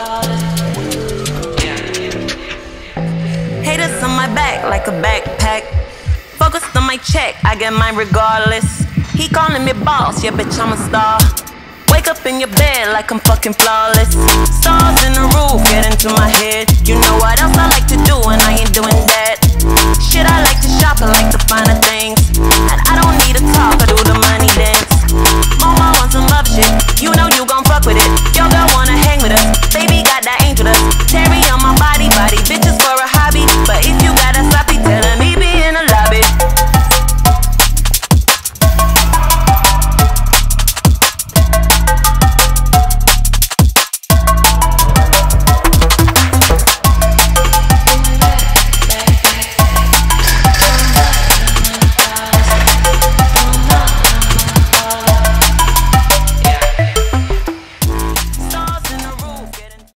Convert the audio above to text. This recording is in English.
Haters on my back like a backpack. Focused on my check, I get mine regardless. He calling me boss, yeah bitch I'm a star. Wake up in your bed like I'm fucking flawless. Stars in the roof, get into my head. You know